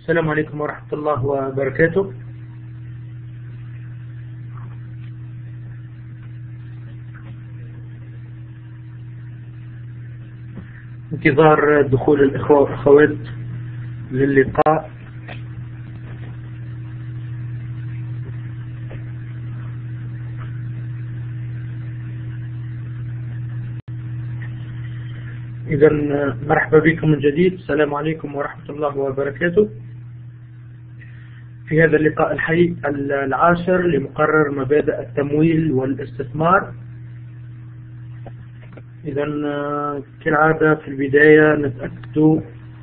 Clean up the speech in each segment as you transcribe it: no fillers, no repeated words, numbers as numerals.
السلام عليكم ورحمة الله وبركاته. انتظار دخول الإخوة والأخوات للقاء. إذا مرحبا بكم من جديد. السلام عليكم ورحمة الله وبركاته. في هذا اللقاء الحي العاشر لمقرر مبادئ التمويل والاستثمار. إذا كالعادة في البداية نتأكد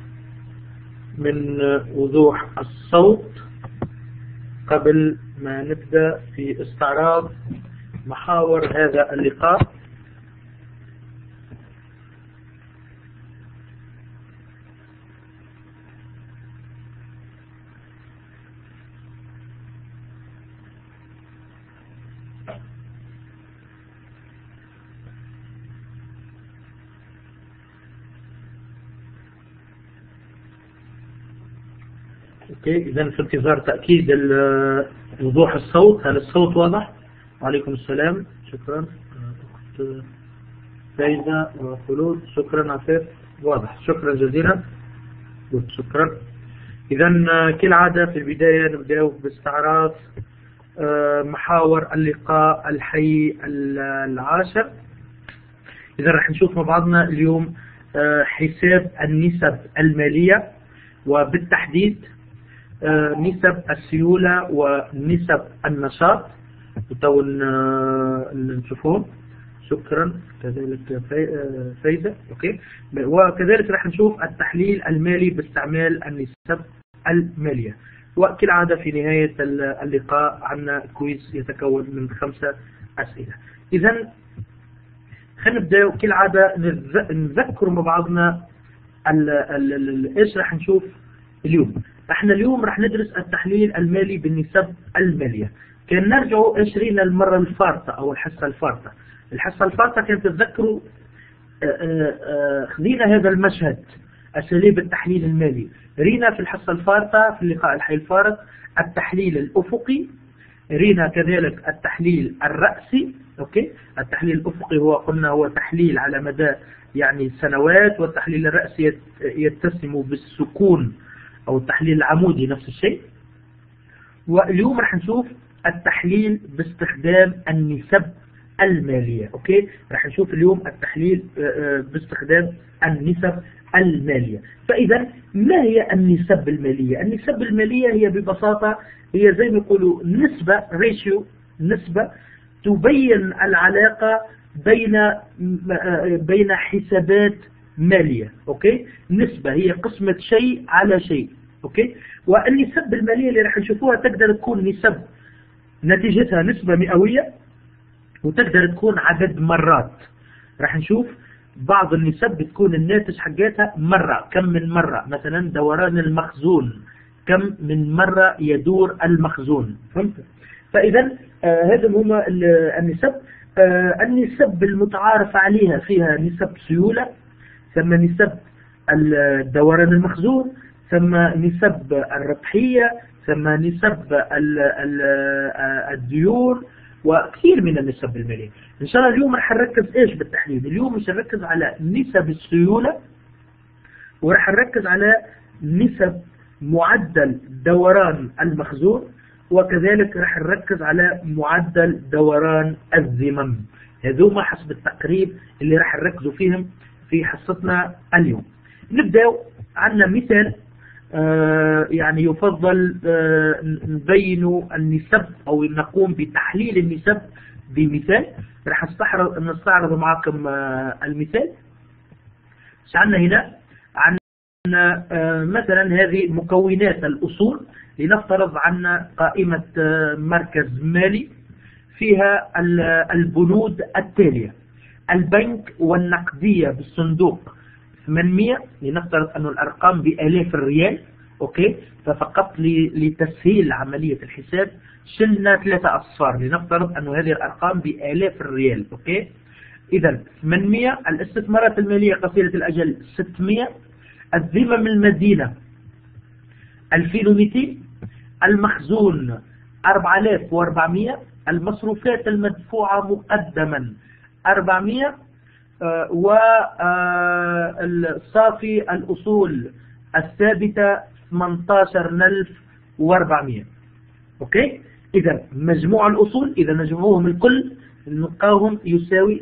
من وضوح الصوت قبل ما نبدأ في استعراض محاور هذا اللقاء. إذا في انتظار تأكيد وضوح الصوت. هل الصوت واضح؟ وعليكم السلام. شكرا أخت فايزة وخلود. شكرا عفيف. واضح. شكرا جزيلا. شكرا. إذا كالعادة في البداية نبدأ باستعراض محاور اللقاء الحي العاشر. إذا رح نشوف مع بعضنا اليوم حساب النسب المالية، وبالتحديد نسب السيولة ونسب النشاط. تو نشوفهم. شكرا. كذلك فايدة. اوكي. وكذلك راح نشوف التحليل المالي باستعمال النسب المالية. وكالعادة في نهاية اللقاء عندنا كويز يتكون من 5 أسئلة. إذا خلينا نبدأ كالعادة نذكر مع بعضنا ايش راح نشوف اليوم. احنا اليوم راح ندرس التحليل المالي بالنسب المالية. كان نرجعوا ايش رينا المرة الفارطة او الحصة الفارطة. الحصة الفارطة كانت تتذكروا خذينا هذا المشهد اساليب التحليل المالي. رينا في الحصة الفارطة في اللقاء الحي الفارط التحليل الافقي. رينا كذلك التحليل الرأسي. اوكي. التحليل الافقي هو قلنا هو تحليل على مدى يعني سنوات، والتحليل الرأسي يتسم بالسكون او التحليل العمودي نفس الشيء. واليوم راح نشوف التحليل باستخدام النسب المالية. اوكي. راح نشوف اليوم التحليل باستخدام النسب المالية. فاذا ما هي النسب المالية؟ النسب المالية هي ببساطة هي زي ما يقولوا نسبة ريشيو، نسبة تبين العلاقة بين حسابات مالية. اوكي. نسبة هي قسمة شيء على شيء. اوكي. والنسب المالية اللي راح نشوفوها تقدر تكون نسب نتيجتها نسبة مئوية، وتقدر تكون عدد مرات. راح نشوف بعض النسب بتكون الناتج حقتها مرة، كم من مرة، مثلا دوران المخزون، كم من مرة يدور المخزون. فهمت؟ فإذا هذا هما النسب. النسب المتعارف عليها فيها نسب سيولة، ثم نسب دوران المخزون، ثم نسب الربحية، ثم نسب الديون، وكثير من النسب المالية. إن شاء الله اليوم رح نركز إيش بالتحليل؟ اليوم مش نركز على نسب السيولة، ورح نركز على نسب معدل دوران المخزون، وكذلك رح نركز على معدل دوران الذمم. هذوما حسب التقريب اللي رح نركزوا فيهم في حصتنا اليوم. نبدأ. عندنا مثال يعني يفضل نبين النسب او نقوم بتحليل النسب بمثال. رح نستعرض معكم المثال. ايش عندنا هنا؟ عندنا مثلا هذه مكونات الأصول. لنفترض عندنا قائمة مركز مالي فيها البنود التالية: البنك والنقدية بالصندوق 800. لنفترض أن الأرقام بآلاف الريال. أوكي. ففقط لتسهيل عملية الحساب شلنا 3 أصفار. لنفترض أن هذه الأرقام بآلاف الريال. أوكي. إذا 800. الاستثمارات المالية قصيرة الأجل 600. الذمم المدينة 2200. المخزون 4400. المصروفات المدفوعة مقدما 400. والصافي الأصول الثابتة 18400. أوكي، إذا مجموع الأصول إذا نجمعوهم الكل نلقاهم يساوي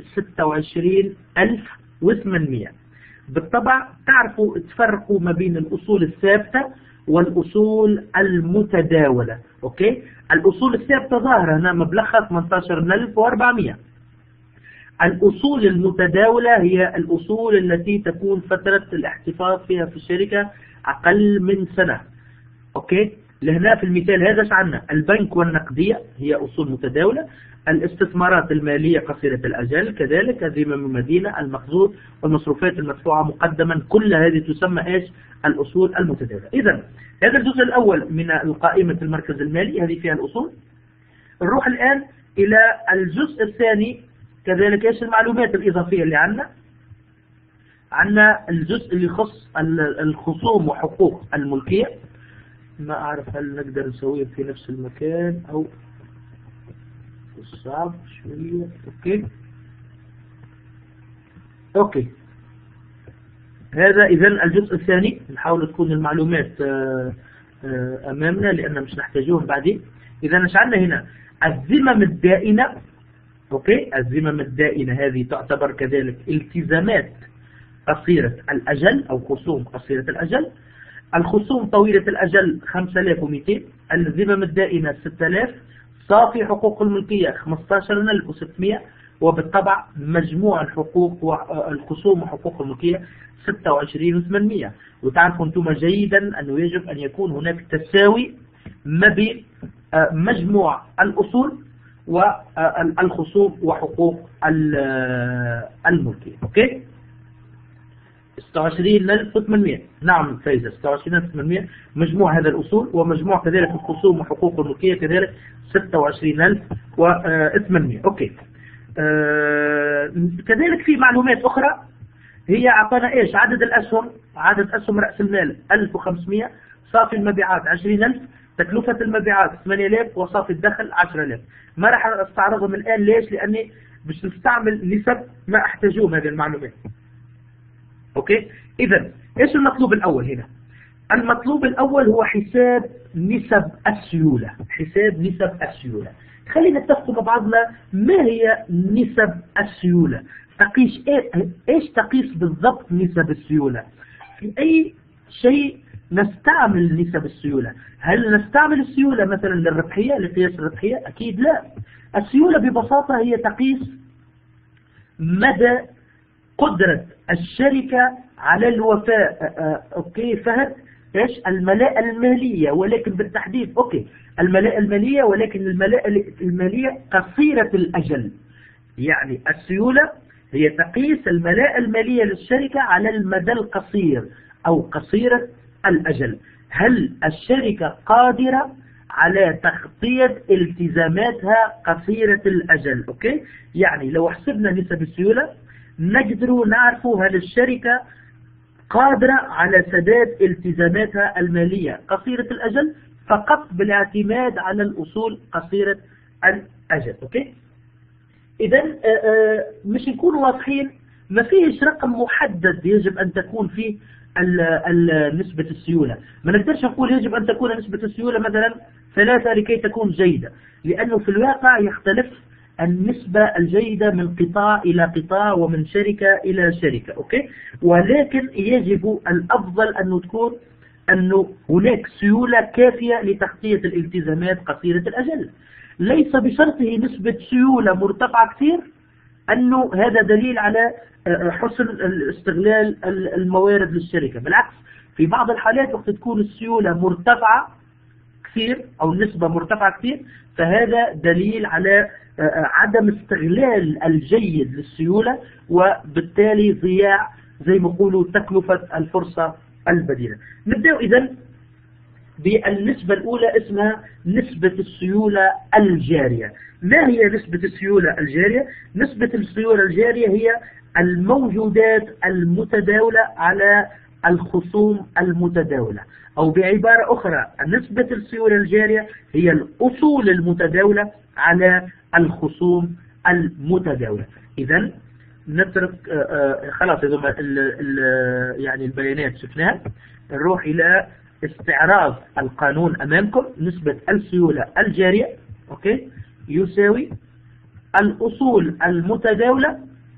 26800. بالطبع تعرفوا تفرقوا ما بين الأصول الثابتة والأصول المتداولة. أوكي، الأصول الثابتة ظاهرة هنا مبلغها 18400. الأصول المتداولة هي الأصول التي تكون فترة الاحتفاظ فيها في الشركة أقل من سنة. أوكي، لهنا في المثال هذا عندنا البنك والنقدية هي أصول متداولة، الاستثمارات المالية قصيرة الأجل كذلك، الذمم المدينة، المخزون والمصروفات المدفوعة مقدما، كل هذه تسمى إيش؟ الأصول المتداولة. إذا هذا الجزء الأول من قائمة المركز المالي، هذه فيها الأصول. نروح الآن إلى الجزء الثاني كذلك، إيش المعلومات الإضافية اللي عندنا؟ عندنا الجزء اللي يخص الخصوم وحقوق الملكية. ما أعرف هل نقدر نسويه في نفس المكان أو صعب شوية. أوكي. هذا إذن الجزء الثاني، نحاول تكون المعلومات أمامنا لأننا مش نحتاجوهم بعدين. إذا ايش عندنا هنا؟ الذمم الدائنة. أوكي، الذمم الدائنة هذه تعتبر كذلك التزامات قصيرة الأجل أو خصوم قصيرة الأجل. الخصوم طويلة الأجل 5200. الذمم الدائنة 6000. صافي حقوق الملكية 15600. وبالطبع مجموع الحقوق والخصوم وحقوق الملكية 26800. وتعرفوا أنتم جيدا أنه يجب أن يكون هناك تساوي ما بين مجموع الأصول والخصوم وحقوق الملكية. أوكي، 26800. نعم فايزة، 26800 مجموع هذا الأصول، ومجموع كذلك الخصوم وحقوق الملكية كذلك 26800. أوكي. كذلك في معلومات أخرى، هي أعطانا إيش؟ عدد الأسهم، عدد أسهم رأس المال 1500. صافي المبيعات 20000. تكلفة المبيعات 8000. وصافي الدخل 10000. ما راح استعرضهم الآن، ليش؟ لأني باش نستعمل نسب ما احتاجوه هذه المعلومات. أوكي، إذا إيش المطلوب الأول هنا؟ المطلوب الأول هو حساب نسب السيولة. حساب نسب السيولة. خلينا نتفق مع بعضنا، ما هي نسب السيولة؟ تقيس إيش تقيس بالضبط نسب السيولة؟ في أي شيء نستعمل نسب السيولة؟ هل نستعمل السيولة مثلا للربحية، لقياس الربحية؟ أكيد لا. السيولة ببساطة هي تقيس مدى قدرة الشركة على الوفاء. أوكي، فهمت؟ إيش؟ الملاءة المالية، ولكن بالتحديد أوكي الملاءة المالية، ولكن الملاءة المالية قصيرة الأجل. يعني السيولة هي تقيس الملاءة المالية للشركة على المدى القصير أو قصيرة الأجل. هل الشركة قادرة على تغطية التزاماتها قصيرة الأجل؟ أوكي، يعني لو حسبنا نسب السيولة نقدر نعرف هل الشركة قادرة على سداد التزاماتها المالية قصيرة الأجل فقط بالاعتماد على الأصول قصيرة الأجل. أوكي، إذا مش نكون واضحين، ما فيهش رقم محدد يجب أن تكون فيه نسبة السيولة. ما نقدرش نقول يجب أن تكون نسبة السيولة مثلا 3 لكي تكون جيدة، لأنه في الواقع يختلف النسبة الجيدة من قطاع إلى قطاع ومن شركة إلى شركة. أوكي، ولكن يجب الأفضل أن تكون أنه هناك سيولة كافية لتغطية الالتزامات قصيرة الأجل. ليس بشرطه نسبة سيولة مرتفعة كثير أنه هذا دليل على حسن استغلال الموارد للشركة. بالعكس، في بعض الحالات وقت تكون السيولة مرتفعة كثير أو النسبة مرتفعة كثير، فهذا دليل على عدم استغلال الجيد للسيولة، وبالتالي ضياع زي ما يقولوا تكلفة الفرصة البديلة. نبدأ إذن بالنسبة الأولى، اسمها نسبة السيولة الجارية. ما هي نسبة السيولة الجارية؟ نسبة السيولة الجارية هي الموجودات المتداولة على الخصوم المتداولة، أو بعبارة أخرى نسبة السيولة الجارية هي الأصول المتداولة على الخصوم المتداولة. إذا نترك خلاص يعني البيانات شفناها، نروح إلى استعراض القانون أمامكم. نسبة السيولة الجارية أوكي يساوي الأصول المتداولة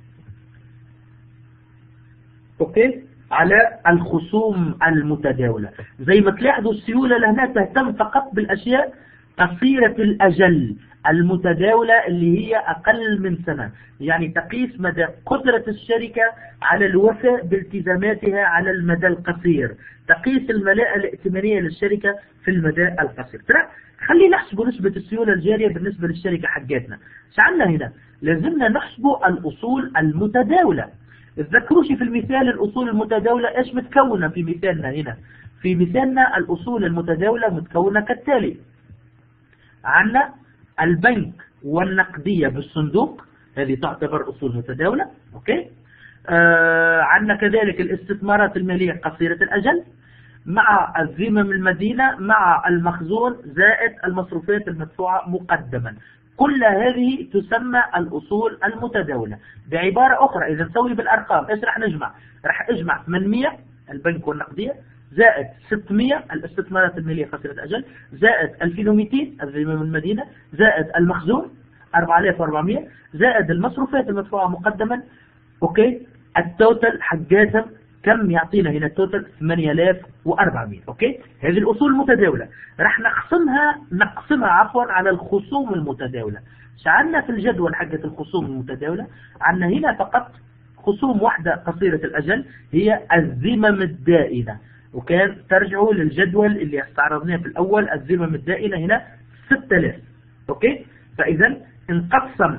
أوكي على الخصوم المتداولة. زي ما تلاحظوا السيولة لهنا تهتم فقط بالأشياء قصيرة الأجل المتداولة اللي هي أقل من سنة، يعني تقيس مدى قدرة الشركة على الوفاء بالتزاماتها على المدى القصير، تقيس الملاءة الائتمانية للشركة في المدى القصير. خلينا نحسب نسبة السيولة الجارية بالنسبة للشركة حقتنا. شعلنا هنا لازمنا نحسب الأصول المتداولة. تذكروش في المثال الأصول المتداولة إيش متكونة في مثالنا هنا؟ في مثالنا الأصول المتداولة متكونة كالتالي: عندنا البنك والنقدية بالصندوق، هذه تعتبر أصول متداولة أوكي. عندنا كذلك الاستثمارات المالية قصيرة الأجل مع الذمم المدينة مع المخزون زائد المصروفات المدفوعة مقدما. كل هذه تسمى الأصول المتداولة. بعبارة أخرى إذا نسوي بالأرقام إيش راح نجمع؟ راح أجمع 800 البنك والنقدية زائد 600 الاستثمارات المالية قصيرة الأجل زائد 2200 الذمم المدينة زائد المخزون 4400 زائد المصروفات المدفوعة مقدما أوكي. التوتل حقاتهم كم يعطينا هنا؟ التوتل 8400 أوكي. هذه الأصول المتداولة راح نقسمها على الخصوم المتداولة. شعلنا في الجدول حقة الخصوم المتداولة عندنا هنا فقط خصوم واحدة قصيرة الأجل هي الذمم الدائنة، وكان ترجعوا للجدول اللي استعرضناه في الأول. الذمم الدائنة هنا 6000 أوكي. فإذا انقسم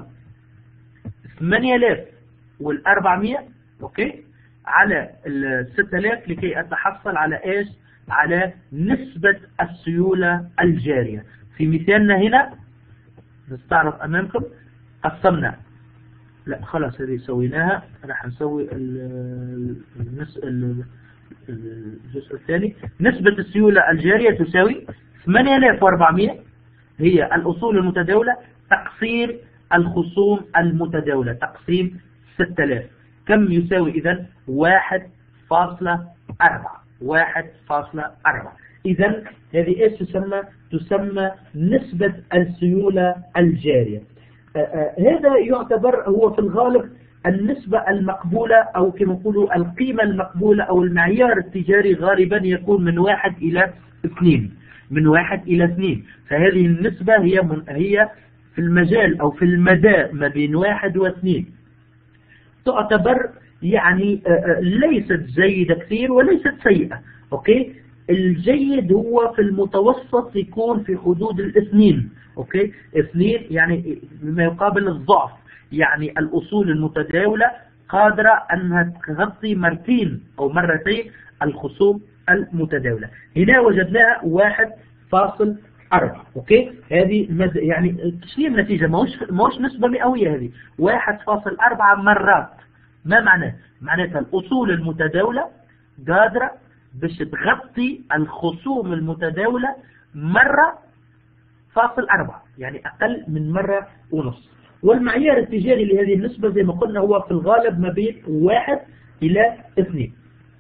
8400 أوكي على ال 6000 لكي أتحصل على إيش؟ على نسبة السيولة الجارية. في مثالنا هنا نستعرض أمامكم قسمنا، لا خلاص هذه سويناها، راح نسوي الجزء الثاني. نسبة السيولة الجارية تساوي 8400 هي الأصول المتداولة تقسيم الخصوم المتداولة تقسيم 6000. كم يساوي إذن؟ 1.4. 1.4. إذن هذه إيش تسمى نسبة السيولة الجارية. هذا يعتبر هو في الغالب النسبة المقبولة، أو كما نقولوا القيمة المقبولة، أو المعيار التجاري غالبا يكون من 1 إلى 2. من 1 إلى 2. فهذه النسبة هي في المجال أو في المدى ما بين 1 و2 تعتبر يعني ليست جيدة كثير وليست سيئة أوكي. الجيد هو في المتوسط يكون في حدود 2 أوكي. 2 يعني ما يقابل الضعف، يعني الأصول المتداولة قادرة أنها تغطي مرتين أو مرتين الخصوم المتداولة. هنا وجدناها 1.4 أوكي. هذه يعني تسليم نتيجة ماهوش نسبة مئوية، هذه 1.4 مرات. ما معناه؟ معناتها الأصول المتداولة قادرة باش تغطي الخصوم المتداولة مرة 1.4، يعني أقل من مرة ونص. والمعيار التجاري لهذه النسبة زي ما قلنا هو في الغالب ما بين 1 إلى 2.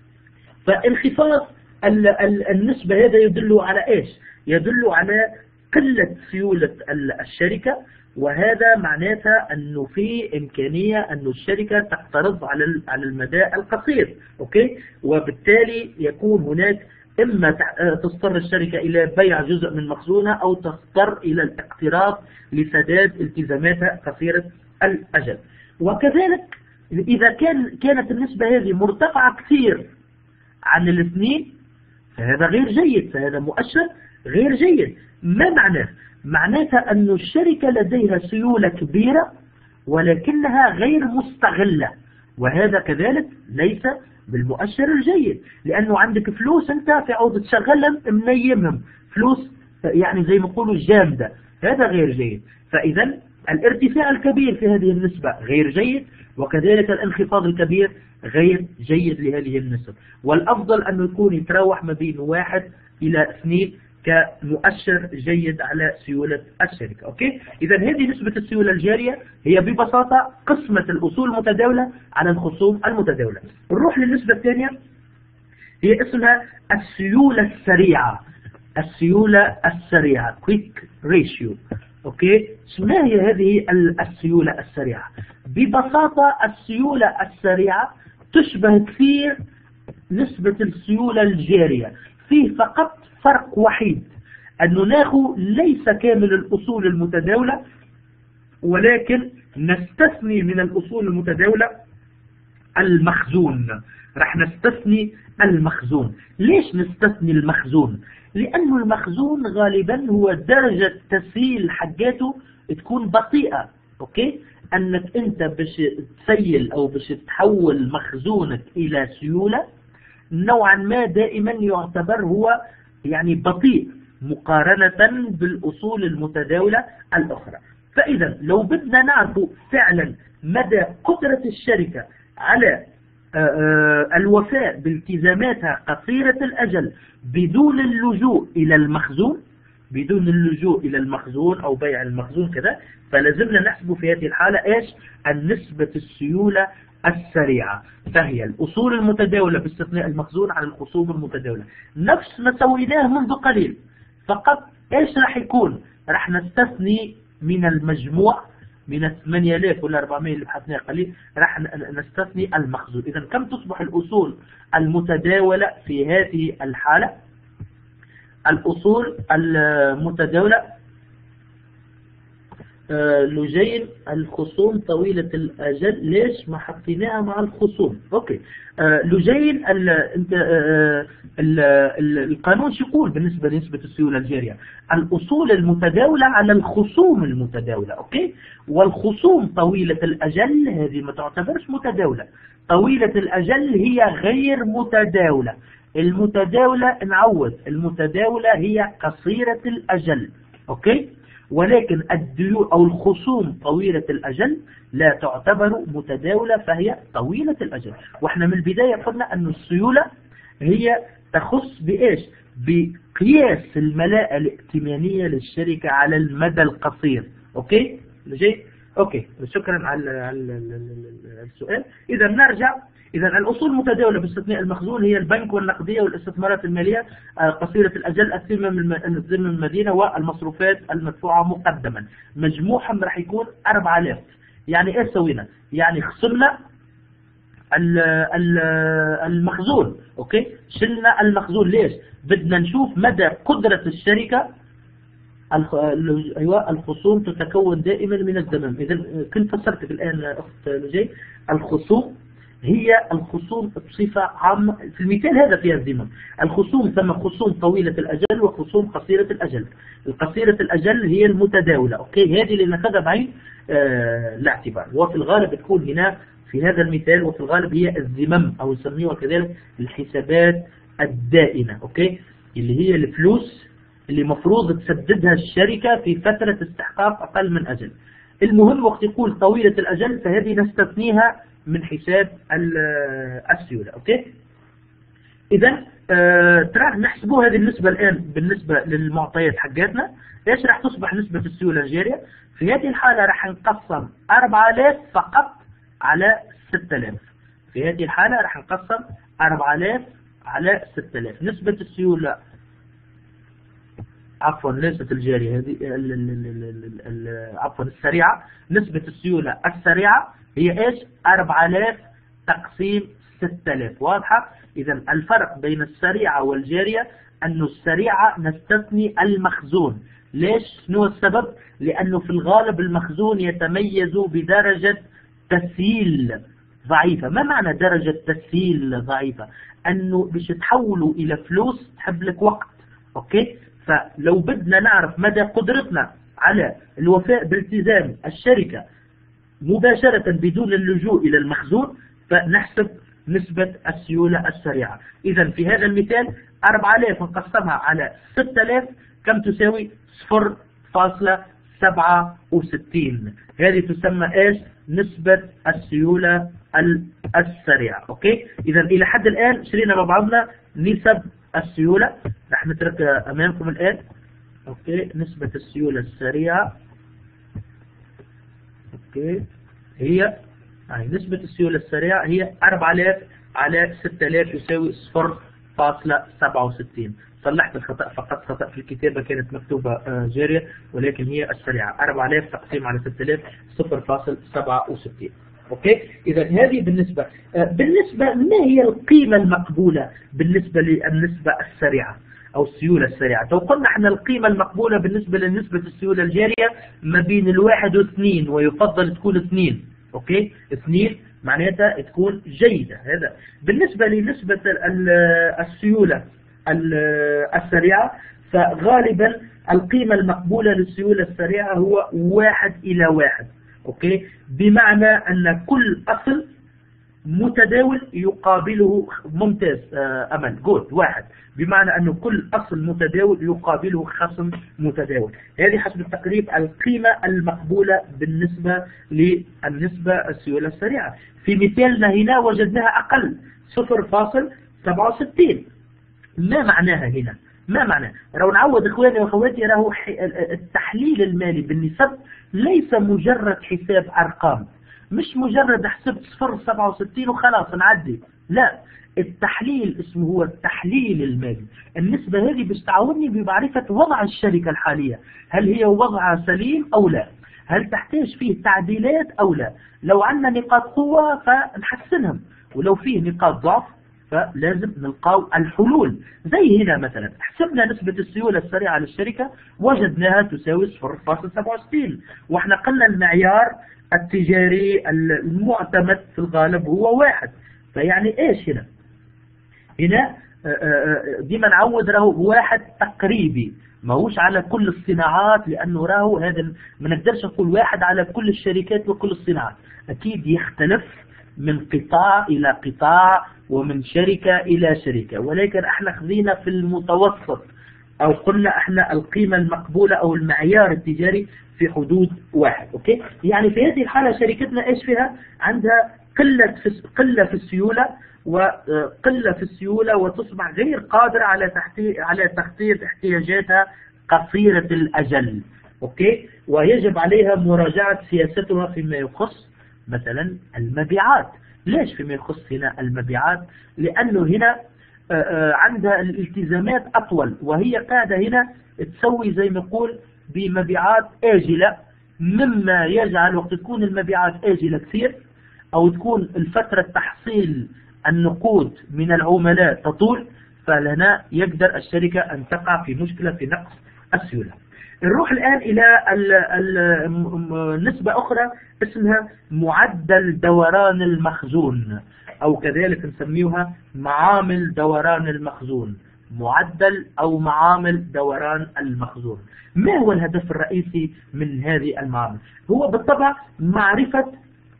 فانخفاض النسبة هذا يدل على إيش؟ يدل على قلة سيولة الشركة، وهذا معناتها أنه في إمكانية أن الشركة تقترض على المدى القصير أوكي. وبالتالي يكون هناك إما تضطر الشركة إلى بيع جزء من مخزونها أو تضطر إلى الاقتراض لسداد التزاماتها قصيرة الأجل. وكذلك إذا كانت النسبة هذه مرتفعة كثير عن 2 فهذا غير جيد، فهذا مؤشر غير جيد. ما معناه؟ معناتها أن الشركة لديها سيولة كبيرة ولكنها غير مستغلة، وهذا كذلك ليس بالمؤشر الجيد، لأنه عندك فلوس أنت في عوض تشغلهم منيمهم، فلوس يعني زي ما يقولوا جامدة، هذا غير جيد. فإذا الارتفاع الكبير في هذه النسبة غير جيد، وكذلك الانخفاض الكبير غير جيد لهذه النسب. والأفضل أنه يكون يتراوح ما بين 1 إلى 2 كمؤشر جيد على سيولة الشركة. أوكي؟ إذا هذه نسبة السيولة الجارية هي ببساطة قسمة الأصول المتداولة على الخصوم المتداولة. نروح للنسبة الثانية، هي اسمها السيولة السريعة. السيولة السريعة Quick Ratio. أوكي؟ ما هي هذه السيولة السريعة؟ ببساطة السيولة السريعة تشبه كثير نسبة السيولة الجارية، فيه فقط فرق وحيد، أنه ناخذ ليس كامل الأصول المتداولة، ولكن نستثني من الأصول المتداولة المخزون. رح نستثني المخزون. ليش نستثني المخزون؟ لأنه المخزون غالبا هو درجة تسييل حقاته تكون بطيئة. أوكي؟ أنك أنت باش تسيل أو باش تحول مخزونك إلى سيولة نوعا ما دائما يعتبر هو يعني بطيء مقارنة بالأصول المتداولة الأخرى. فإذا لو بدنا نعرف فعلا مدى قدرة الشركة على الوفاء بالتزاماتها قصيرة الأجل بدون اللجوء إلى المخزون، بدون اللجوء إلى المخزون أو بيع المخزون كذا، فلازمنا نحسب في هذه الحالة إيش؟ النسبة السيولة السريعة، فهي الأصول المتداولة باستثناء المخزون على الخصوم المتداولة. نفس ما سويناه منذ قليل، فقط إيش راح يكون؟ راح نستثني من المجموع من 8400 اللي بحثناه قليل، راح نستثني المخزون. إذا كم تصبح الأصول المتداولة في هذه الحالة؟ الأصول المتداولة لجين الخصوم طويلة الأجل. ليش ما حطيناها مع الخصوم؟ أوكي. لجين القانون شو يقول بالنسبة لنسبة السيولة الجارية؟ الأصول المتداولة على الخصوم المتداولة. أوكي. والخصوم طويلة الأجل هذه ما تعتبرش متداولة. طويلة الأجل هي غير متداولة. المتداولة نعوض، المتداولة هي قصيرة الأجل. أوكي. ولكن الديون أو الخصوم طويلة الأجل لا تعتبر متداولة، فهي طويلة الأجل. وإحنا من البداية قلنا أن السيولة هي تخص بإيش؟ بقياس الملاءة الائتمانية للشركة على المدى القصير. أوكي؟ جيد؟ أوكي، شكرا على السؤال. إذا نرجع، إذا الأصول المتداولة باستثناء المخزون هي البنك والنقدية والاستثمارات المالية قصيرة الأجل، الذمم المدينة والمصروفات المدفوعة مقدما. مجموعهم راح يكون 4000. يعني إيش سوينا؟ يعني خصمنا المخزون. أوكي؟ شلنا المخزون. ليش؟ بدنا نشوف مدى قدرة الشركة. أيوة، الخصوم تتكون دائما من الذمم. إذا كنت فسرتك الآن أخت لجي، الخصوم هي الخصوم بصفة عامة. في المثال هذا فيها الذمم. الخصوم ثم خصوم طويلة الأجل وخصوم قصيرة الأجل. القصيرة الأجل هي المتداولة. أوكي، هذه اللي ناخذها بعين الاعتبار. وفي الغالب تكون هنا في هذا المثال، وفي الغالب هي الذمم أو نسميها كذلك الحسابات الدائنة. أوكي، اللي هي الفلوس اللي مفروض تسددها الشركة في فترة استحقاق أقل من أجل. المهم وقت يقول طويلة الأجل فهذه نستثنيها من حساب السيولة. أوكي، إذا ترى نحسبوا هذه النسبة الآن بالنسبة للمعطيات حقاتنا. إيش راح تصبح نسبة السيولة الجارية؟ في هذه الحالة راح نقسم 4000 فقط على 6000. في هذه الحالة راح نقسم 4000 على 6000. نسبة السيولة، عفوا ليست الجارية، هذه عفوا السريعة. نسبة السيولة السريعة هي ايش؟ 4000 تقسيم 6000. واضحة؟ إذا الفرق بين السريعة والجارية أنه السريعة نستثني المخزون. ليش؟ شنو السبب؟ لأنه في الغالب المخزون يتميز بدرجة تسييل ضعيفة. ما معنى درجة تسييل ضعيفة؟ أنه باش تحولوا إلى فلوس تحب لك وقت. أوكي؟ فلو بدنا نعرف مدى قدرتنا على الوفاء بالتزام الشركة مباشرة بدون اللجوء إلى المخزون، فنحسب نسبة السيولة السريعة. إذا في هذا المثال 4000 نقسمها على 6000 كم تساوي؟ 67. هذه تسمى ايش؟ نسبة السيولة السريعة. اوكي، اذا الى حد الان شرينا مع بعضنا نسب السيولة. رح نتركها امامكم الان. اوكي، نسبة السيولة السريعة. اوكي، هي نسبة السيولة السريعة هي 4000 على 6000 يساوي 0.67. صلحت الخطأ، فقط خطأ في الكتابة كانت مكتوبة جارية، ولكن هي السريعة 4000 تقسيم على 6000 0.67. اوكي، اذا هذه بالنسبة ما هي القيمة المقبولة بالنسبة للنسبة السريعة او السيولة السريعة؟ لو قلنا احنا القيمة المقبولة بالنسبة لنسبة السيولة الجارية ما بين 1 و2، ويفضل تكون 2. اوكي، 2 معناتها تكون جيدة. هذا بالنسبة لنسبة السيولة السريعة، فغالبا القيمة المقبولة للسيولة السريعة هو 1:1. اوكي، بمعنى ان كل اصل متداول يقابله ممتاز امل جود 1، بمعنى انه كل اصل متداول يقابله خصم متداول. هذه حسب التقريب القيمة المقبولة بالنسبة للنسبة السيولة السريعة. في مثالنا هنا وجدناها اقل 0.67. ما معناها هنا؟ ما معنى؟ لو نعود اخواني واخواتي، راهو التحليل المالي بالنسب ليس مجرد حساب ارقام، مش مجرد حسبت 0.67 وخلاص نعدي. لا، التحليل اسمه هو التحليل المالي. النسبة هذه باش تعاوني بمعرفة وضع الشركة الحالية، هل هي وضعها سليم او لا، هل تحتاج فيه تعديلات او لا. لو عندنا نقاط قوة فنحسنهم، ولو فيه نقاط ضعف فلازم نلقاو الحلول. زي هنا مثلا حسبنا نسبة السيولة السريعة للشركة وجدناها تساوي 0.67، واحنا قلنا المعيار التجاري المعتمد في الغالب هو 1. فيعني ايش هنا؟ هنا ديما نعود راهو 1 تقريبي، ماهوش على كل الصناعات، لانه راهو هذا ما نقدرش نقول 1 على كل الشركات وكل الصناعات. اكيد يختلف من قطاع الى قطاع ومن شركة الى شركة، ولكن احنا خذينا في المتوسط، او قلنا احنا القيمة المقبولة او المعيار التجاري في حدود 1. اوكي، يعني في هذه الحالة شركتنا ايش فيها؟ عندها قلة في السيولة، وقلة في السيولة، وتصبح غير قادرة على تغطية احتياجاتها قصيرة الأجل. اوكي، ويجب عليها مراجعة سياستها فيما يخص مثلا المبيعات. ليش فيما يخص هنا المبيعات؟ لأنه هنا عندها الالتزامات أطول، وهي قاعدة هنا تسوي زي ما يقول بمبيعات آجلة، مما يجعل وقت تكون المبيعات آجلة كثير، أو تكون الفترة تحصيل النقود من العملاء تطول، فهنا يقدر الشركة أن تقع في مشكلة في نقص السيولة. نروح الآن إلى نسبة أخرى اسمها معدل دوران المخزون، أو كذلك نسميها معامل دوران المخزون. معدل أو معامل دوران المخزون. ما هو الهدف الرئيسي من هذه المعامل؟ هو بالطبع معرفة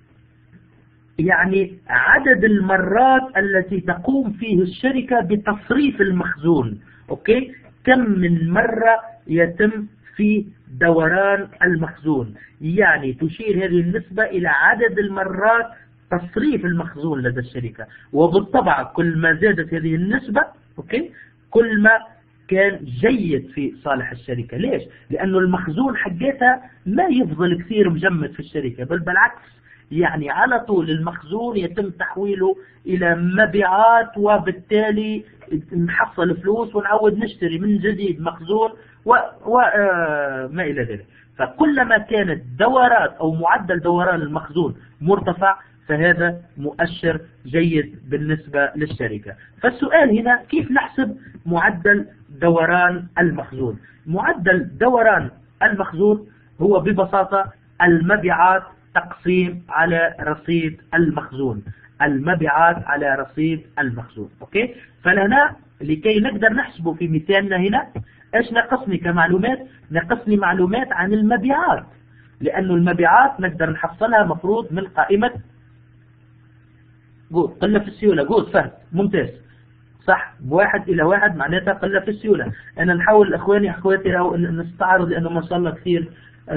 يعني عدد المرات التي تقوم فيه الشركة بتصريف المخزون. أوكي، كم من مرة يتم في دوران المخزون، يعني تشير هذه النسبة إلى عدد المرات تصريف المخزون لدى الشركة. وبالطبع كل ما زادت هذه النسبة أوكي كل ما كان جيد في صالح الشركة. ليش؟ لأنه المخزون حقتها ما يفضل كثير مجمد في الشركة، بل بالعكس، يعني على طول المخزون يتم تحويله إلى مبيعات، وبالتالي نحصل فلوس ونعود نشتري من جديد مخزون وما إلى ذلك. فكلما كانت دورات أو معدل دوران المخزون مرتفع، فهذا مؤشر جيد بالنسبة للشركة. فالسؤال هنا كيف نحسب معدل دوران المخزون؟ معدل دوران المخزون هو ببساطة المبيعات تقسيم على رصيد المخزون. المبيعات على رصيد المخزون. اوكي، فلهنا لكي نقدر نحسبه في مثالنا هنا، ايش نقصني كمعلومات؟ نقصني معلومات عن المبيعات، لانه المبيعات نقدر نحصلها مفروض من قائمة قلة في السيولة. فهد ممتاز، صح، 1:1 معناتها قلة في السيولة. أنا نحاول إخواني أخواتي أو نستعرض لأنه ما شاء الله كثير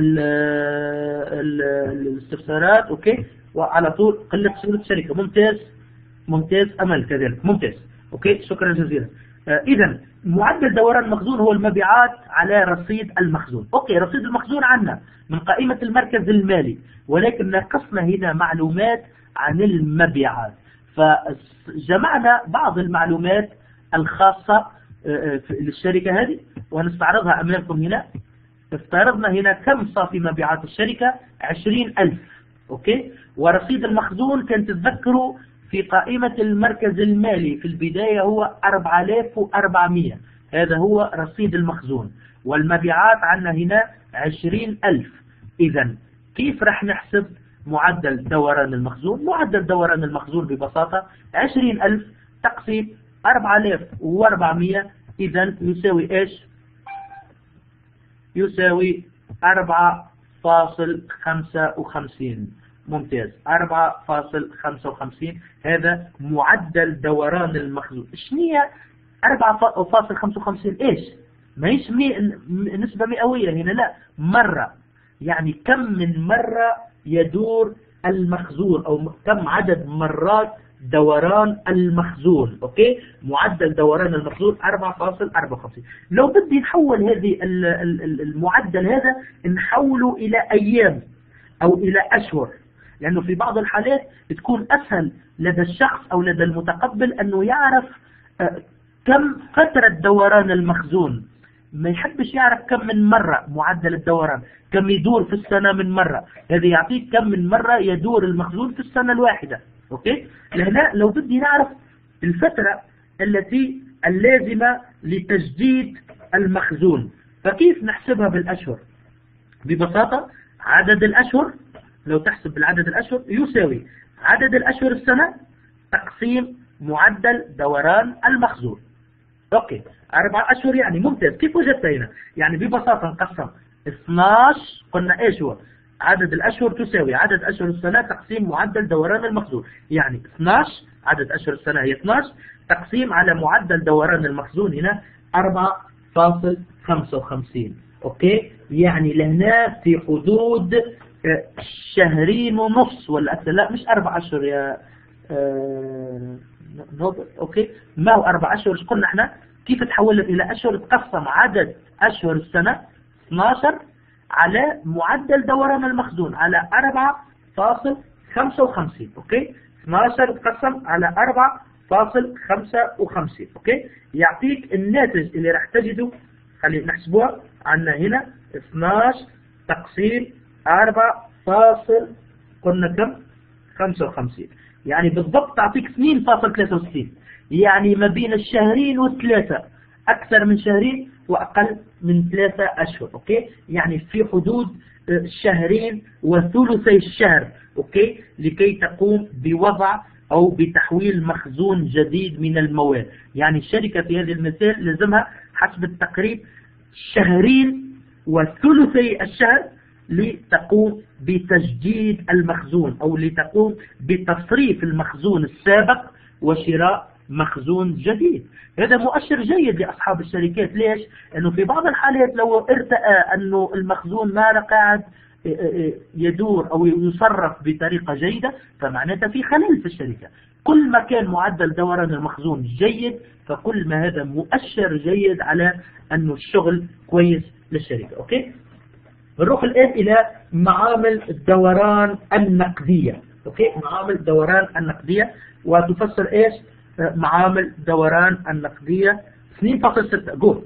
الاستفسارات. أوكي، وعلى طول قلة سيولة الشركة. ممتاز أمل كذلك ممتاز. أوكي، شكرا جزيلا. إذا معدل دوران المخزون هو المبيعات على رصيد المخزون. أوكي، رصيد المخزون عنا من قائمة المركز المالي، ولكن نقصنا هنا معلومات عن المبيعات، فجمعنا بعض المعلومات الخاصة للشركة هذه ونستعرضها أمامكم هنا. استعرضنا هنا كم صافي مبيعات الشركة 20,000. أوكي، ورصيد المخزون كان تتذكروا في قائمة المركز المالي في البداية هو 4,400. هذا هو رصيد المخزون، والمبيعات عنا هنا 20,000. إذا كيف رح نحسب معدل دوران المخزون؟ معدل دوران المخزون ببساطة 20,000 تقسيم 4,400. إذا يساوي إيش؟ يساوي 4.55. ممتاز، 4.55. هذا معدل دوران المخزون. شنو 4.55؟ ايش؟ ما هيش نسبة مئوية هنا، لا، مرة. يعني كم من مرة يدور المخزون أو كم عدد مرات دوران المخزون. أوكي، معدل دوران المخزون 4.54. لو بدي نحول هذه المعدل هذا نحوله إلى أيام أو إلى أشهر، لأنه في بعض الحالات تكون أسهل لدى الشخص أو لدى المتقبل أنه يعرف كم فترة دوران المخزون. ما يحبش يعرف كم من مرة معدل الدوران، كم يدور في السنة من مرة. هذا يعطيك كم من مرة يدور المخزون في السنة الواحدة. أوكي، لهنا لو بدي نعرف الفترة التي اللازمة لتجديد المخزون، فكيف نحسبها بالأشهر؟ ببساطة عدد الأشهر، لو تحسب بالعدد الأشهر يساوي عدد الأشهر السنة تقسيم معدل دوران المخزون. أوكي، 4 أشهر يعني ممتاز. كيف وجدت هنا؟ يعني ببساطة نقسم 12. قلنا إيش هو عدد الأشهر؟ تساوي عدد أشهر السنة تقسيم معدل دوران المخزون. يعني 12 عدد أشهر السنة هي 12 تقسيم على معدل دوران المخزون هنا 4.55. أوكي، يعني لهنا في حدود 2.5 شهور ولا أكثر. لا، مش 4 أشهر يا أوكي، ما هو 4 أشهر. قلنا احنا كيف تحولت إلى أشهر؟ تقسم عدد أشهر السنة 12 على معدل دوران المخزون على 4.55. أوكي، 12 تقسم على 4.55. أوكي، يعطيك الناتج اللي راح تجده. خلينا نحسبوها. عندنا هنا 12 تقسيم 4. قلنا كم؟ 55. يعني بالضبط تعطيك 2.63. يعني ما بين الشهرين والثلاثة، أكثر من شهرين وأقل من 3 أشهر. أوكي، يعني في حدود شهرين وثلثي الشهر. أوكي، لكي تقوم بوضع أو بتحويل مخزون جديد من المواد. يعني الشركة في هذا المثال لازمها حسب التقريب شهرين وثلثي الشهر لتقوم بتجديد المخزون أو لتقوم بتصريف المخزون السابق وشراء مخزون جديد. هذا مؤشر جيد لأصحاب الشركات. ليش؟ أنه في بعض الحالات لو ارتأى أنه المخزون ما قاعد يدور أو يصرف بطريقة جيدة فمعناتها في خلل في الشركة. كل ما كان معدل دوران المخزون جيد فكل ما هذا مؤشر جيد على أنه الشغل كويس للشركة. أوكي، نروح الآن إلى معامل الدوران النقدية. أوكي، معامل دوران النقدية وتفسر إيش معامل دوران النقدية؟ 2.6 جود.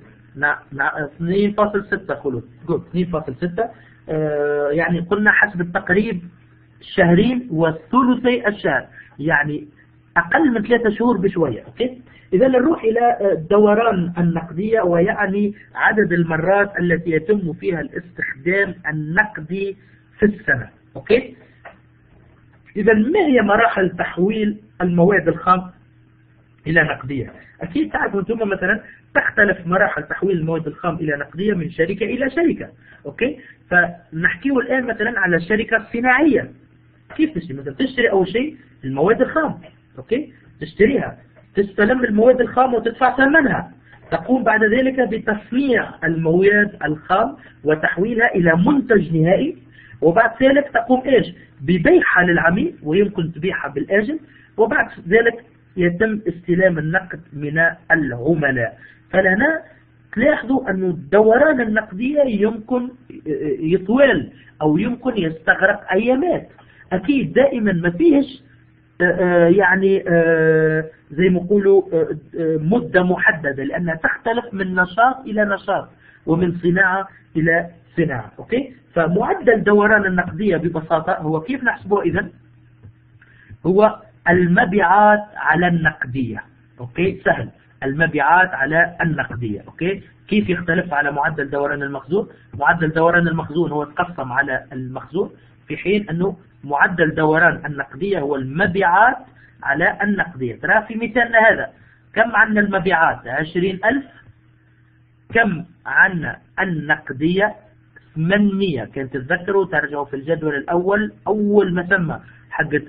2.6 خلود جود 2.6. يعني قلنا حسب التقريب شهرين وثلثي الشهر، يعني أقل من 3 شهور بشوية. أوكي، إذا نروح إلى الدوران النقدية، ويعني عدد المرات التي يتم فيها الاستخدام النقدي في السنة. أوكي، إذا ما هي مراحل تحويل المواد الخام إلى نقدية؟ أكيد تعرفوا أنتم مثلا تختلف مراحل تحويل المواد الخام إلى نقدية من شركة إلى شركة. أوكي، فنحكيه الآن مثلا على شركة صناعية. كيف تشتري؟ مثلا تشتري أول شيء المواد الخام. أوكي، تشتريها تستلم المواد الخام وتدفع ثمنها. تقوم بعد ذلك بتصنيع المواد الخام وتحويلها إلى منتج نهائي، وبعد ذلك تقوم إيش؟ ببيعها للعميل، ويمكن تبيعها بالآجل، وبعد ذلك يتم استلام النقد من العملاء. فلنا تلاحظوا أن الدوران النقدية يمكن يطول أو يمكن يستغرق أيامات. أكيد دائما ما فيهش يعني زي ما يقولوا مدة محددة، لأنها تختلف من نشاط إلى نشاط ومن صناعة إلى صناعة. أوكي؟ فمعدل دوران النقدية ببساطة هو كيف نحسبه إذن؟ هو المبيعات على النقدية. أوكي؟ سهل، المبيعات على النقدية. أوكي؟ كيف يختلف على معدل دوران المخزون؟ معدل دوران المخزون هو تقسم على المخزون، في حين أنه معدل دوران النقدية هو المبيعات على النقدية. ترى في مثالنا هذا كم عنا المبيعات؟ 20,000. كم عنا النقدية؟ 800. كان تتذكروا ترجعوا في الجدول الأول أول ما سمى حقة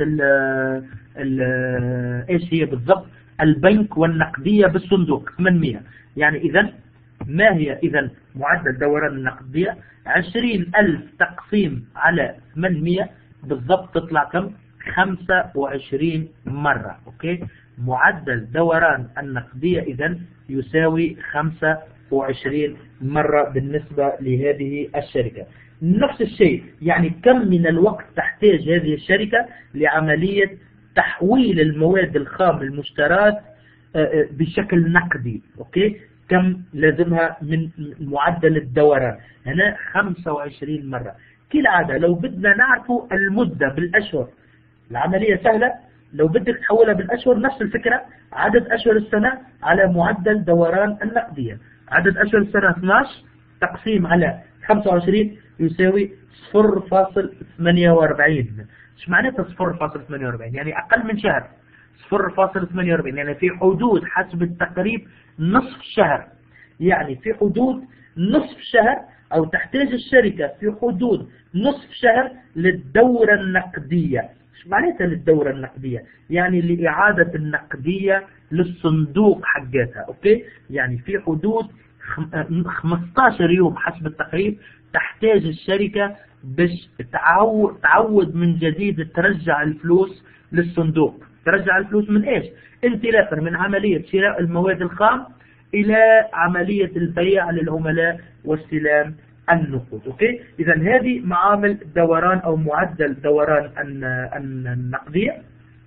إيش هي بالضبط؟ البنك والنقدية بالصندوق 800. يعني إذن ما هي إذن معدل دوران النقدية؟ 20,000 تقسيم على 800 بالضبط تطلع كم؟ 25 مرة. أوكي؟ معدل دوران النقدية إذن يساوي 25 مرة بالنسبة لهذه الشركة. نفس الشيء، يعني كم من الوقت تحتاج هذه الشركة لعملية تحويل المواد الخام المشترات بشكل نقدي. أوكي؟ كم لازمها من معدل الدوران؟ هنا 25 مرة. كالعادة لو بدنا نعرف المدة بالأشهر العملية سهلة. لو بدك تحولها بالأشهر نفس الفكرة، عدد أشهر السنة على معدل دوران النقدية. عدد أشهر السنة 12 تقسيم على 25 يساوي 0.48. ايش معناتها 0.48؟ يعني أقل من شهر. 0.48 يعني في حدود حسب التقريب نصف شهر. يعني في حدود نصف شهر، أو تحتاج الشركة في حدود نصف شهر للدورة النقدية. ايش معناتها للدورة النقدية؟ يعني لإعادة النقدية للصندوق حقتها. أوكي؟ يعني في حدود 15 يوم حسب التقريب تحتاج الشركة باش تعود من جديد ترجع الفلوس للصندوق. ترجع الفلوس من ايش؟ انطلاقا من عملية شراء المواد الخام إلى عملية البيع للعملاء واستلام النقود. أوكي؟ إذا هذه معامل دوران أو معدل دوران النقدية.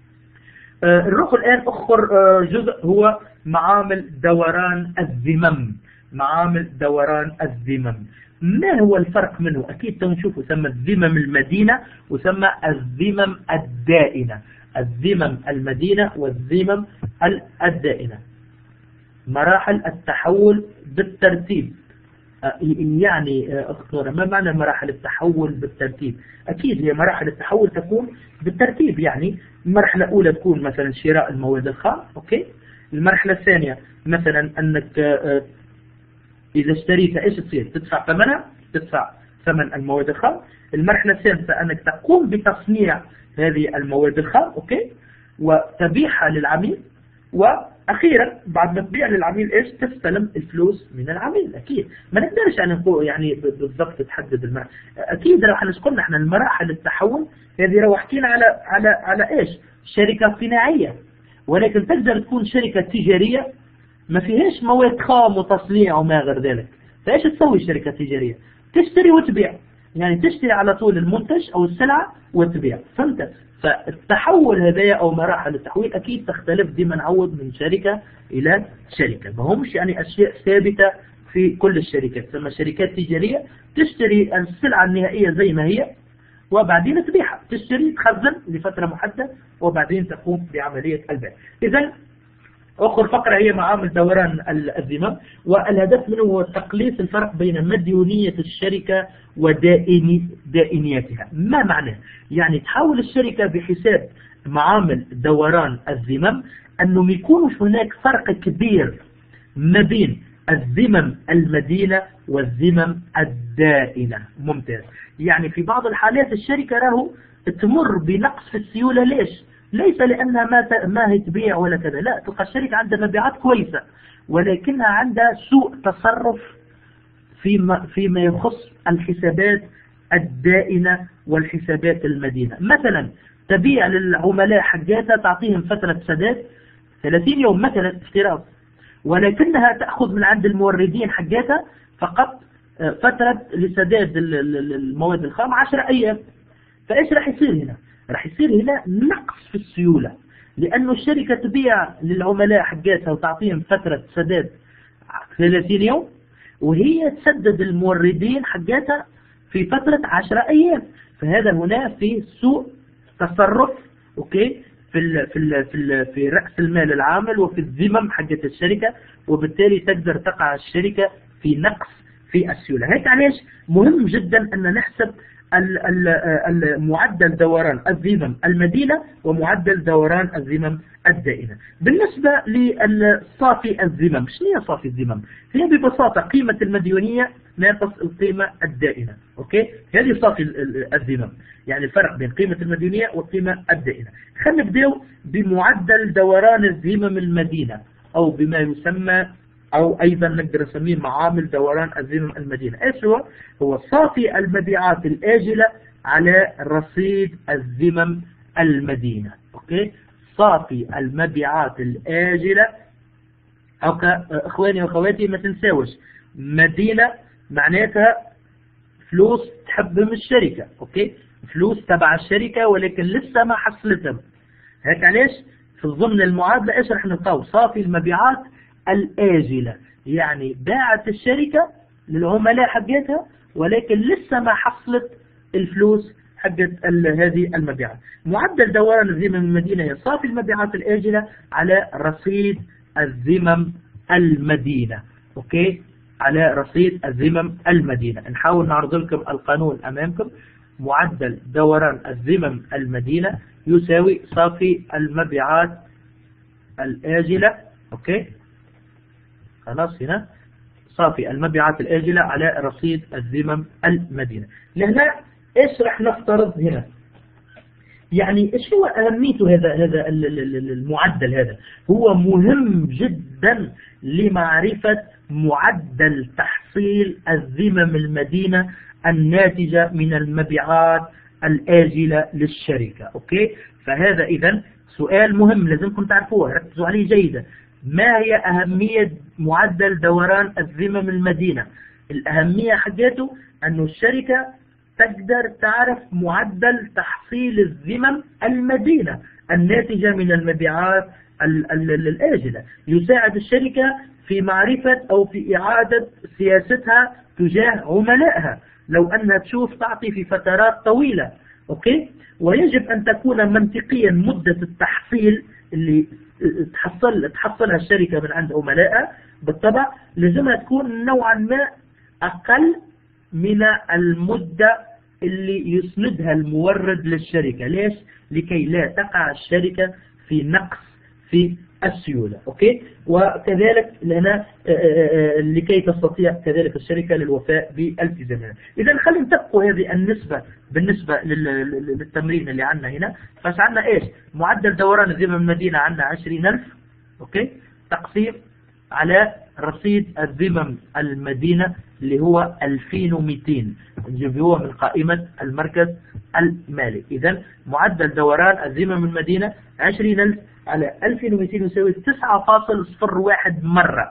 نروح الآن آخر جزء هو معامل دوران الذمم. معامل دوران الذمم ما هو الفرق منه؟ أكيد تنشوف يسمى الذمم المدينة ويسمى الذمم الدائنة. الذمم المدينة والذمم الدائنة. مراحل التحول بالترتيب. يعني أخطر ما معنى مراحل التحول بالترتيب؟ أكيد هي مراحل التحول تكون بالترتيب. يعني المرحلة الأولى تكون مثلا شراء المواد الخام. أوكي؟ المرحلة الثانية مثلا أنك إذا اشتريت إيش تصير؟ تدفع ثمنها، تدفع ثمن المواد الخام. المرحلة الثالثة أنك تقوم بتصنيع هذه المواد الخام. أوكي؟ وتبيعها للعميل. وأخيرا بعد ما تبيع للعميل إيش؟ تستلم الفلوس من العميل. أكيد ما نقدرش يعني بالضبط تحدد المرحلة. أكيد لو قلنا إحنا المراحل التحول هذه لو حكينا على إيش؟ شركة صناعية، ولكن تقدر تكون شركة تجارية ما فيهاش مواد خام وتصنيع وما غير ذلك. فإيش تسوي الشركة التجارية؟ تشتري وتبيع، يعني تشتري على طول المنتج أو السلعة وتبيع. فهمت؟ فالتحول هذا أو مراحل التحويل أكيد تختلف ديما نعود من شركة إلى شركة. ما همش يعني أشياء ثابتة في كل الشركات. ثم شركات تجارية تشتري السلعة النهائية زي ما هي وبعدين تبيعها، تشتري تخزن لفترة محددة وبعدين تقوم بعملية البيع. إذن آخر فقرة هي معامل دوران الذمم، والهدف منه هو تقليص الفرق بين مديونية الشركة ودائنيتها. ما معناه؟ يعني تحاول الشركة بحساب معامل دوران الذمم أنه ما يكونش هناك فرق كبير ما بين الذمم المدينة والذمم الدائنة. ممتاز. يعني في بعض الحالات الشركة راهو تمر بنقص في السيولة. ليش؟ ليس لأنها ما هي تبيع ولا كذا، لا، تلقى الشركة عندها مبيعات كويسة ولكنها عندها سوء تصرف فيما يخص الحسابات الدائنة والحسابات المدينة. مثلا تبيع للعملاء حقاتها، تعطيهم فترة سداد 30 يوم مثلا افتراض، ولكنها تأخذ من عند الموردين حقاتها فقط فترة لسداد المواد الخام 10 أيام. فإيش راح يصير هنا؟ راح يصير هنا نقص في السيولة، لأنه الشركة تبيع للعملاء حقاتها وتعطيهم فترة سداد 30 يوم، وهي تسدد الموردين حقاتها في فترة 10 أيام. فهذا هنا في سوء تصرف أوكي في رأس المال العامل وفي الذمم حقت الشركة، وبالتالي تقدر تقع الشركة في نقص في السيولة. هيك علاش مهم جدا أن نحسب معدل دوران الذمم المدينة ومعدل دوران الذمم الدائنة. بالنسبة للصافي الذمم، شنو هي صافي الذمم؟ هي ببساطة قيمة المديونية ناقص القيمة الدائنة. اوكي، هذه صافي الذمم، يعني الفرق بين قيمة المديونية والقيمة الدائنة. خلينا نبداو بمعدل دوران الذمم المدينة، او بما يسمى او ايضا نقدر نسميه معامل دوران الذمم المدينة. ايش هو صافي المبيعات الآجلة على رصيد الذمم المدينة. اوكي، صافي المبيعات الآجلة، او اخواني واخواتي ما تنساوش مدينة معناتها فلوس تحبهم الشركة، اوكي، فلوس تبع الشركة ولكن لسه ما حصلتهم. هيك علاش في ضمن المعادلة ايش رح نلقاو؟ صافي المبيعات الآجلة، يعني باعت الشركة للعملاء حقتها ولكن لسه ما حصلت الفلوس حقت هذه المبيعات. معدل دوران الذمم المدينة هي صافي المبيعات الآجلة على رصيد الذمم المدينة. اوكي، على رصيد الذمم المدينة. نحاول نعرض لكم القانون أمامكم. معدل دوران الذمم المدينة يساوي صافي المبيعات الآجلة. اوكي، خلاص، هنا صافي المبيعات الآجلة على رصيد الذمم المدينة. لهنا ايش رح نفترض هنا؟ يعني ايش هو اهميته هذا المعدل؟ هذا هو مهم جدا لمعرفة معدل تحصيل الذمم المدينة الناتجة من المبيعات الآجلة للشركة. اوكي، فهذا اذا سؤال مهم لازمكم تعرفوه، ركزوا عليه جيدا. ما هي أهمية معدل دوران الذمم المدينة؟ الأهمية حقته أنه الشركة تقدر تعرف معدل تحصيل الذمم المدينة الناتجة من المبيعات الآجلة، يساعد الشركة في معرفة أو في إعادة سياستها تجاه عملائها لو أنها تشوف تعطي في فترات طويلة. أوكي، ويجب أن تكون منطقيا مدة التحصيل اللي تحصلها الشركة من عند عملائها، بالطبع لازمها تكون نوعا ما أقل من المدة اللي يسندها المورد للشركة. ليش؟ لكي لا تقع الشركة في نقص في السيولة. أوكي، وكذلك لنا لكي تستطيع كذلك الشركة للوفاء بالتزامها. إذا خلينا نتبقوا هذه النسبة بالنسبة للتمرين اللي عندنا هنا. فاش عندنا إيش؟ معدل دوران الذمم المدينة عندنا 20,000. أوكي، تقسيم على رصيد الذمم المدينة اللي هو 2200 نجيبوه من قائمة المركز المالي. إذا معدل دوران الذمم المدينة 20,000 على 2200 يساوي 9.01 مرة.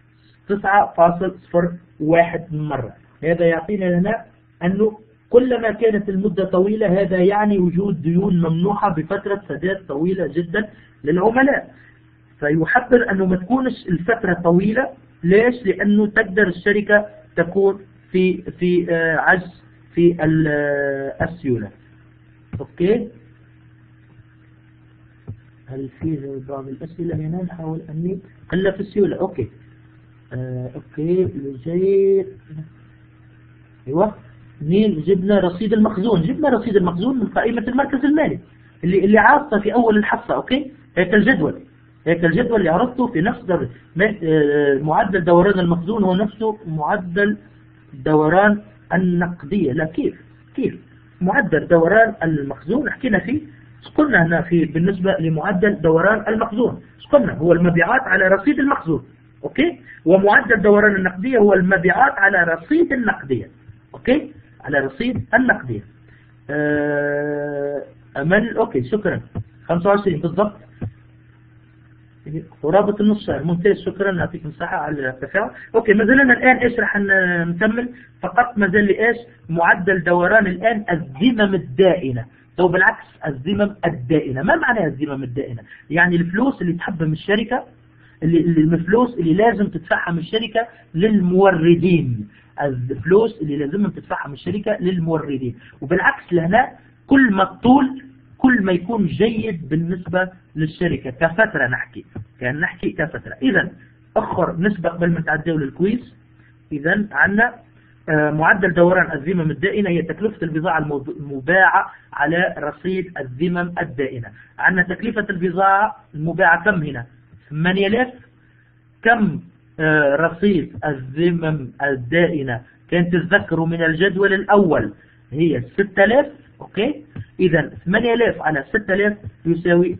9.01 مرة. هذا يعطينا لنا أنه كلما كانت المدة طويلة هذا يعني وجود ديون ممنوحة بفترة سداد طويلة جدا للعملاء. فيحبر أنه ما تكونش الفترة طويلة. ليش؟ لأنه تقدر الشركة تكون في عجز في السيولة. أوكي، هل في بعض الأسئلة هنا نحاول أني قلة في السيولة؟ أوكي. أوكي، جيد. أيوة، منين جبنا رصيد المخزون؟ جبنا رصيد المخزون من قائمة المركز المالي اللي عرضتها في أول الحصة. أوكي، هيك الجدول اللي عرضته في نفس معدل دوران المخزون هو نفسه معدل دوران النقدية. لا، كيف معدل دوران المخزون حكينا فيه قلنا هنا بالنسبة لمعدل دوران المخزون قلنا هو المبيعات على رصيد المخزون. أوكي. ومعدل دوران النقدية هو المبيعات على رصيد النقدية. أوكي. على رصيد النقدية. أمل. أوكي شكرا. 25 بالضبط. ورابط النص شهر ممتاز شكرا. نعطيك مساحة على التفاعل. أوكي ما زلنا الآن إيش راح نكمل فقط ما زال لي إيش معدل دوران الآن الذمم الدائنة. أو بالعكس الذمم الدائنة. ما معنى الذمم الدائنة؟ يعني الفلوس اللي تحب من الشركة الفلوس اللي لازم تدفعها من الشركة للموردين. الفلوس اللي لازم تدفعها من الشركة للموردين. وبالعكس لهنا كل ما الطول كل ما يكون جيد بالنسبة للشركة كفترة نحكي كفترة. إذا أخر نسبة قبل ما نتعداو للكويس. إذا عندنا معدل دوران الذمم الدائنة هي تكلفة البضاعة المباعة على رصيد الذمم الدائنة. عندنا تكلفة البضاعة المباعة كم هنا 8000. كم رصيد الذمم الدائنة كان تتذكروا من الجدول الأول هي 6000. أوكي. إذا 8000 على 6000 يساوي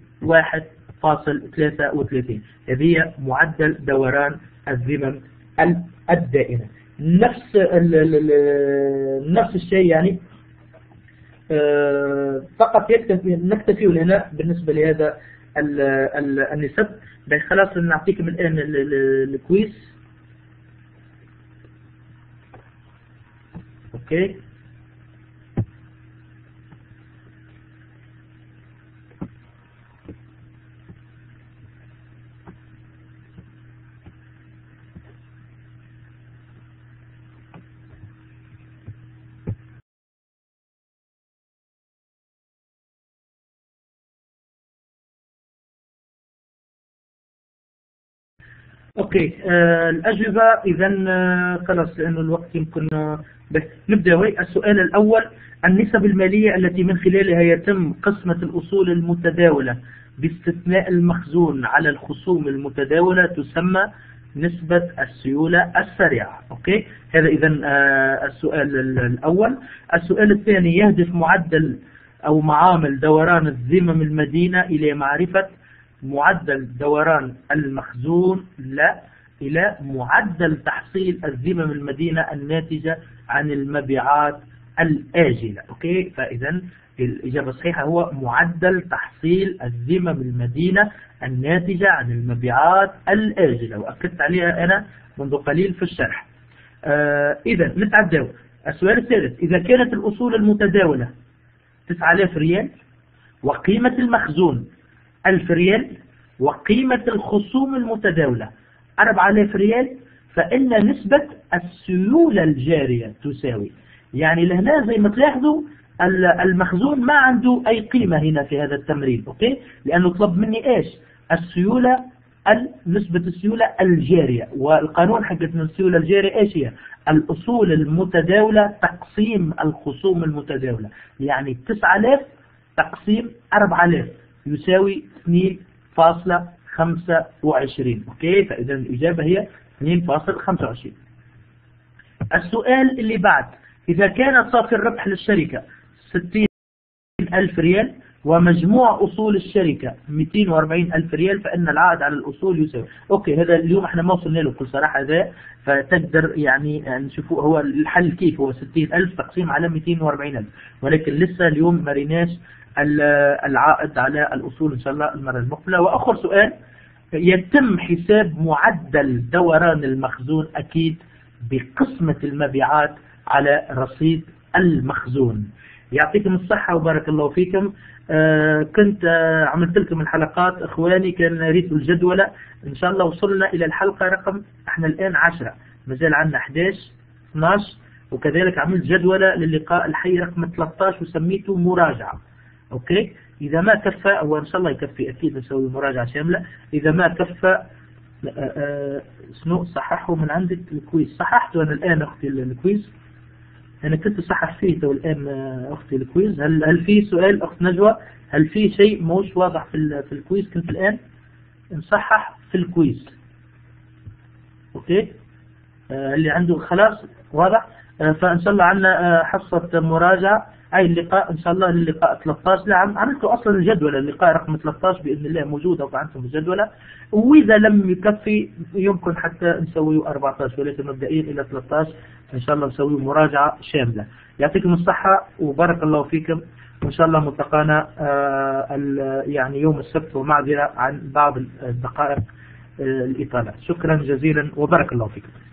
1.33. هذه معدل دوران الذمم الدائنة. نفس الشيء يعني فقط نكتفي هنا بالنسبة لهذا النسب. خلاص نعطيكم الآن الكويس. أوكي. اوكي الأجوبة إذا خلاص لأنه الوقت يمكن بس نبدأ. السؤال الأول النسب المالية التي من خلالها يتم قسمة الأصول المتداولة باستثناء المخزون على الخصوم المتداولة تسمى نسبة السيولة السريعة. اوكي. هذا إذا السؤال الأول. السؤال الثاني يهدف معدل أو معامل دوران الذمم المدينة إلى معرفة معدل دوران المخزون لا إلى معدل تحصيل الذمم المدينة الناتجة عن المبيعات الآجلة. أوكي. فإذا الإجابة الصحيحة هو معدل تحصيل الذمم المدينة الناتجة عن المبيعات الآجلة وأكدت عليها أنا منذ قليل في الشرح. إذا نتعداو. السؤال الثالث إذا كانت الأصول المتداولة 9000 ريال وقيمة المخزون 1000 ريال وقيمة الخصوم المتداولة 4000 ريال فإن نسبة السيولة الجارية تساوي. يعني لهنا زي ما تلاحظوا المخزون ما عنده أي قيمة هنا في هذا التمرين. أوكي. لأنه طلب مني إيش السيولة نسبة السيولة الجارية. والقانون حقتنا السيولة الجارية إيش هي الأصول المتداولة تقسيم الخصوم المتداولة. يعني 9000 تقسيم 4000 يساوي 2.25. أوكي. فإذا الإجابة هي 2.25. السؤال اللي بعد إذا كان صافي الربح للشركة 60,000 ريال ومجموع أصول الشركة 240,000 ريال فإن العائد على الأصول يساوي. أوكي. هذا اليوم احنا ما وصلنا له بكل صراحة هذا فتقدر يعني نشوفوا هو الحل كيف هو 60,000 تقسيم على 240,000 ولكن لسه اليوم ما ريناش العائد على الأصول إن شاء الله المرة المقبلة. وآخر سؤال يتم حساب معدل دوران المخزون أكيد بقسمة المبيعات على رصيد المخزون. يعطيكم الصحة وبارك الله فيكم. كنت عملت لكم الحلقات إخواني كان ريت الجدولة إن شاء الله وصلنا إلى الحلقة رقم احنا الآن 10 مازال عندنا 11 12 وكذلك عملت جدولة للقاء الحي رقم 13 وسميته مراجعة. أوكي. إذا ما كفى هو إن شاء الله يكفي أكيد نسوي مراجعة شاملة. إذا ما كفى شنو صححه من عندك الكويز صححته أنا الآن أختي الكويز أنا كنت صحح فيه والآن أختي الكويز. هل في سؤال أخت نجوى هل في شيء موش واضح في الكويز كنت الآن نصحح في الكويز. أوكي. اللي عنده خلاص واضح. فإن شاء الله عندنا حصة مراجعة أي اللقاء إن شاء الله اللقاء 13. نعم عملته أصلا الجدولة، اللقاء رقم 13 بإذن الله موجودة وعندكم الجدولة، وإذا لم يكفي يمكن حتى نسويه 14 ولكن مبدئيا إلى 13 إن شاء الله نسويه مراجعة شاملة. يعطيكم الصحة وبارك الله فيكم، وإن شاء الله ملتقانا يعني يوم السبت، ومعذرة عن بعض الدقائق الإطالة. شكرا جزيلا وبارك الله فيكم.